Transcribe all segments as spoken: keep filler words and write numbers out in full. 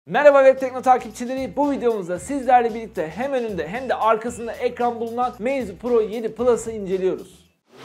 Merhaba Web Tekno takipçileri, bu videomuzda sizlerle birlikte hem önünde hem de arkasında ekran bulunan Meizu Pro yedi Plus'ı inceliyoruz.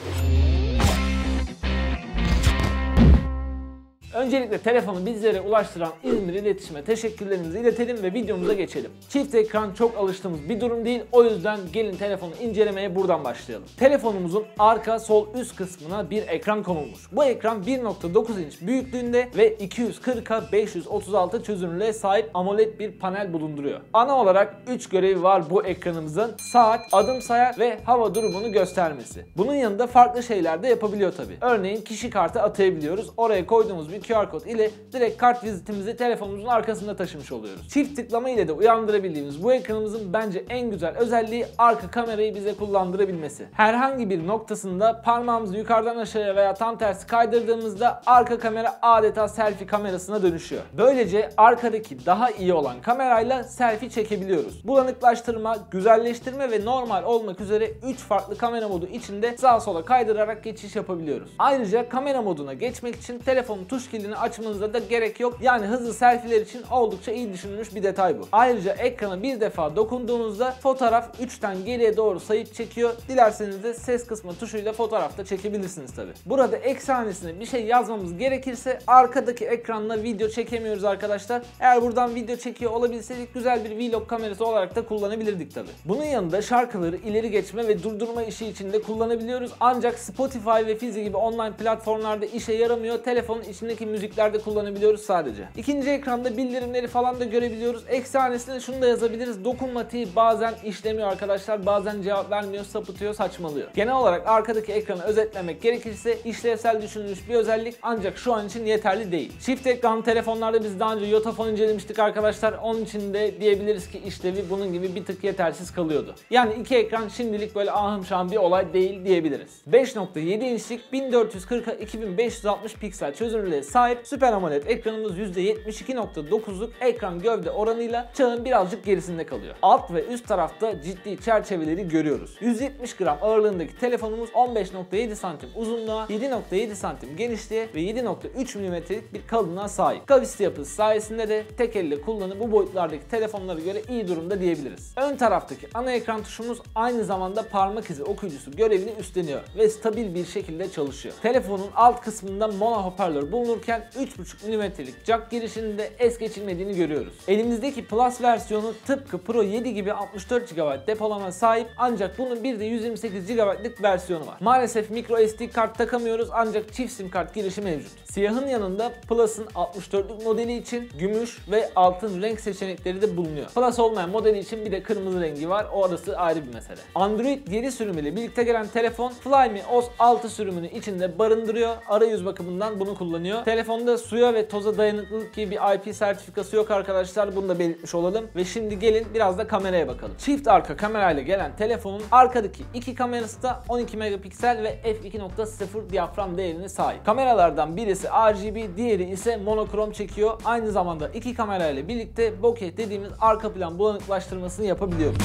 Öncelikle telefonu bizlere ulaştıran İzmir İletişim'e teşekkürlerimizi iletelim ve videomuza geçelim. Çift ekran çok alıştığımız bir durum değil, o yüzden gelin telefonu incelemeye buradan başlayalım. Telefonumuzun arka sol üst kısmına bir ekran konulmuş. Bu ekran bir nokta dokuz inç büyüklüğünde ve iki yüz kırk'a beş yüz otuz altı çözünürlüğe sahip AMOLED bir panel bulunduruyor. Ana olarak üç görevi var bu ekranımızın: saat, adım sayar ve hava durumunu göstermesi. Bunun yanında farklı şeyler de yapabiliyor tabi. Örneğin kişi kartı atayabiliyoruz. Oraya koyduğumuz bir Q R kod ile direkt kart vizitimizi telefonumuzun arkasında taşımış oluyoruz. Çift tıklama ile de uyandırabildiğimiz bu ekranımızın bence en güzel özelliği arka kamerayı bize kullandırabilmesi. Herhangi bir noktasında parmağımızı yukarıdan aşağıya veya tam tersi kaydırdığımızda arka kamera adeta selfie kamerasına dönüşüyor. Böylece arkadaki daha iyi olan kamerayla selfie çekebiliyoruz. Bulanıklaştırma, güzelleştirme ve normal olmak üzere üç farklı kamera modu içinde sağa sola kaydırarak geçiş yapabiliyoruz. Ayrıca kamera moduna geçmek için telefonun tuş kilidini açmanıza da gerek yok. Yani hızlı selfie'ler için oldukça iyi düşünülmüş bir detay bu. Ayrıca ekrana bir defa dokunduğunuzda fotoğraf üçten geriye doğru sayıp çekiyor. Dilerseniz de ses kısmı tuşuyla fotoğrafta çekebilirsiniz tabi. Burada eksanesine bir şey yazmamız gerekirse arkadaki ekranla video çekemiyoruz arkadaşlar. Eğer buradan video çekiyor olabilseydik güzel bir vlog kamerası olarak da kullanabilirdik tabi. Bunun yanında şarkıları ileri geçme ve durdurma işi için de kullanabiliyoruz. Ancak Spotify ve Fizi gibi online platformlarda işe yaramıyor. Telefonun içindeki müziklerde kullanabiliyoruz sadece. İkinci ekranda bildirimleri falan da görebiliyoruz. Eksanesine şunu da yazabiliriz: dokunmatiği bazen işlemiyor arkadaşlar, bazen cevap vermiyor, sapıtıyor, saçmalıyor. Genel olarak arkadaki ekranı özetlemek gerekirse işlevsel düşünülmüş bir özellik, ancak şu an için yeterli değil. Çift ekranlı telefonlarda biz daha önce Yotafone incelemiştik arkadaşlar. Onun için de diyebiliriz ki işlevi bunun gibi bir tık yetersiz kalıyordu. Yani iki ekran şimdilik böyle ahım şahım bir olay değil diyebiliriz. beş nokta yedi inçlik bin dört yüz kırk'a iki bin beş yüz altmış piksel çözünürlüğe sahip Super AMOLED ekranımız yüzde yetmiş iki nokta dokuz'luk ekran gövde oranıyla çağın birazcık gerisinde kalıyor. Alt ve üst tarafta ciddi çerçeveleri görüyoruz. yüz yetmiş gram ağırlığındaki telefonumuz on beş nokta yedi santim uzunluğa, yedi nokta yedi santim genişliğe ve yedi nokta üç milimetrelik bir kalınlığa sahip. Kavisli yapısı sayesinde de tek elle kullanıp bu boyutlardaki telefonlara göre iyi durumda diyebiliriz. Ön taraftaki ana ekran tuşumuz aynı zamanda parmak izi okuyucusu görevini üstleniyor ve stabil bir şekilde çalışıyor. Telefonun alt kısmında mono hoparlör bulunurken üç buçuk milimetrelik jack girişinin de es geçilmediğini görüyoruz. Elimizdeki Plus versiyonu tıpkı Pro yedi gibi altmış dört gigabayt depolama sahip, ancak bunun bir de yüz yirmi sekiz gigabaytlık versiyonu var. Maalesef micro S D kart takamıyoruz, ancak çift sim kart girişi mevcut. Siyahın yanında Plus'ın altmış dörtlük modeli için gümüş ve altın renk seçenekleri de bulunuyor. Plus olmayan modeli için bir de kırmızı rengi var, orası ayrı bir mesele. Android yedi sürümüyle birlikte gelen telefon Flyme O S altı sürümünü içinde barındırıyor. Arayüz bakımından bunu kullanıyor. Telefonda suya ve toza dayanıklılık gibi bir I P sertifikası yok arkadaşlar, bunu da belirtmiş olalım. Ve şimdi gelin biraz da kameraya bakalım. Çift arka kamerayla gelen telefonun arkadaki iki kamerası da on iki megapiksel ve f iki nokta sıfır diyafram değerine sahip. Kameralardan birisi R G B, diğeri ise monokrom çekiyor. Aynı zamanda iki kamerayla birlikte bokeh dediğimiz arka plan bulanıklaştırmasını yapabiliyoruz.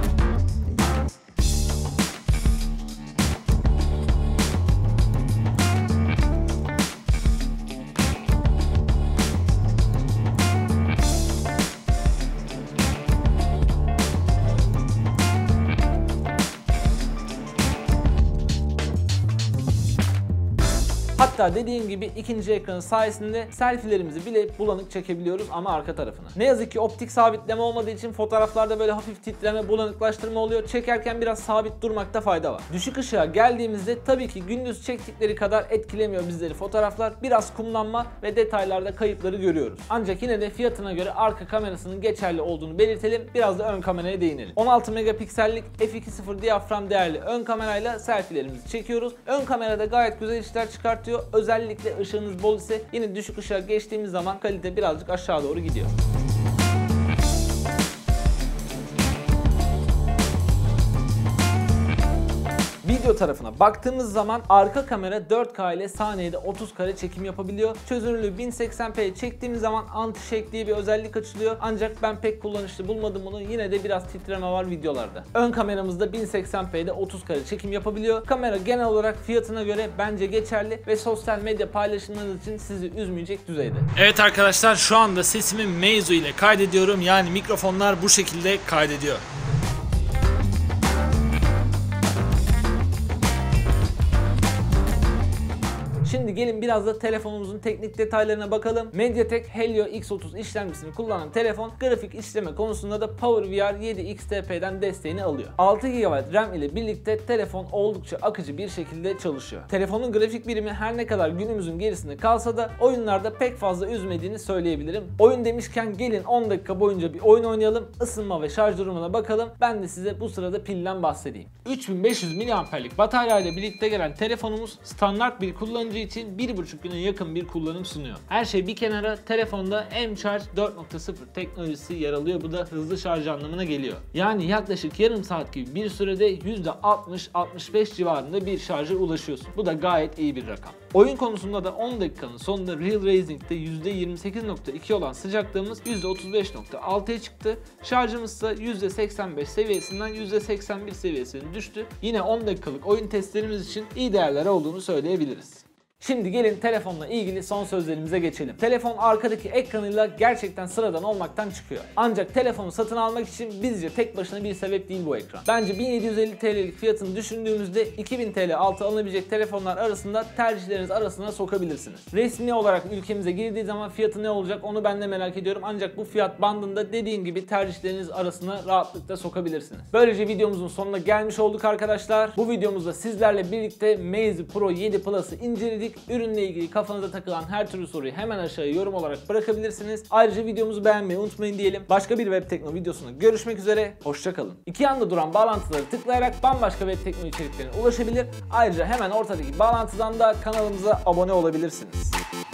Hatta dediğim gibi ikinci ekranın sayesinde selfie'lerimizi bile bulanık çekebiliyoruz ama arka tarafını. Ne yazık ki optik sabitleme olmadığı için fotoğraflarda böyle hafif titreme, bulanıklaştırma oluyor. Çekerken biraz sabit durmakta fayda var. Düşük ışığa geldiğimizde tabii ki gündüz çektikleri kadar etkilemiyor bizleri fotoğraflar. Biraz kumlanma ve detaylarda kayıpları görüyoruz. Ancak yine de fiyatına göre arka kamerasının geçerli olduğunu belirtelim. Biraz da ön kameraya değinelim. on altı megapiksellik f iki nokta sıfır diyafram değerli ön kamerayla selfie'lerimizi çekiyoruz. Ön kamerada gayet güzel işler çıkartıyor. Özellikle ışığınız bol ise yine düşük ışığa geçtiğimiz zaman kalite birazcık aşağı doğru gidiyor. Video tarafına baktığımız zaman arka kamera dört K ile saniyede otuz kare çekim yapabiliyor. Çözünürlüğü bin seksen p'ye çektiğimiz zaman anti-shake diye bir özellik açılıyor. Ancak ben pek kullanışlı bulmadım bunu. Yine de biraz titreme var videolarda. Ön kameramızda bin seksen p'de otuz kare çekim yapabiliyor. Kamera genel olarak fiyatına göre bence geçerli ve sosyal medya paylaşımlarınız için sizi üzmeyecek düzeyde. Evet arkadaşlar, şu anda sesimi Meizu ile kaydediyorum. Yani mikrofonlar bu şekilde kaydediyor. Şimdi gelin biraz da telefonumuzun teknik detaylarına bakalım. MediaTek Helio X otuz işlemcisini kullanan telefon grafik işleme konusunda da PowerVR yedi X T P'den desteğini alıyor. altı gigabayt RAM ile birlikte telefon oldukça akıcı bir şekilde çalışıyor. Telefonun grafik birimi her ne kadar günümüzün gerisinde kalsa da oyunlarda pek fazla üzmediğini söyleyebilirim. Oyun demişken gelin on dakika boyunca bir oyun oynayalım, ısınma ve şarj durumuna bakalım. Ben de size bu sırada pilden bahsedeyim. üç bin beş yüz miliamperlik batarya ile birlikte gelen telefonumuz standart bir kullanıcı için bir buçuk güne yakın bir kullanım sunuyor. Her şey bir kenara, telefonda M-Charge dört nokta sıfır teknolojisi yer alıyor. Bu da hızlı şarj anlamına geliyor. Yani yaklaşık yarım saat gibi bir sürede yüzde altmış altmış beş civarında bir şarja ulaşıyorsun. Bu da gayet iyi bir rakam. Oyun konusunda da on dakikanın sonunda Real Racing'de yüzde yirmi sekiz nokta iki olan sıcaklığımız yüzde otuz beş nokta altıya çıktı. Şarjımız ise yüzde seksen beş seviyesinden yüzde seksen bir seviyesine düştü. Yine on dakikalık oyun testlerimiz için iyi değerler olduğunu söyleyebiliriz. Şimdi gelin telefonla ilgili son sözlerimize geçelim. Telefon arkadaki ekranıyla gerçekten sıradan olmaktan çıkıyor. Ancak telefonu satın almak için bizce tek başına bir sebep değil bu ekran. Bence bin yedi yüz elli TL'lik fiyatını düşündüğümüzde iki bin TL altı alınabilecek telefonlar arasında tercihleriniz arasına sokabilirsiniz. Resmi olarak ülkemize girdiği zaman fiyatı ne olacak onu ben de merak ediyorum. Ancak bu fiyat bandında dediğim gibi tercihleriniz arasına rahatlıkla sokabilirsiniz. Böylece videomuzun sonuna gelmiş olduk arkadaşlar. Bu videomuzda sizlerle birlikte Meizu Pro yedi Plus'ı inceledik. Ürünle ilgili kafanıza takılan her türlü soruyu hemen aşağıya yorum olarak bırakabilirsiniz. Ayrıca videomuzu beğenmeyi unutmayın diyelim. Başka bir web tekno videosunda görüşmek üzere. Hoşça kalın. İki yanda duran bağlantıları tıklayarak bambaşka web tekno içeriklerine ulaşabilir. Ayrıca hemen ortadaki bağlantıdan da kanalımıza abone olabilirsiniz.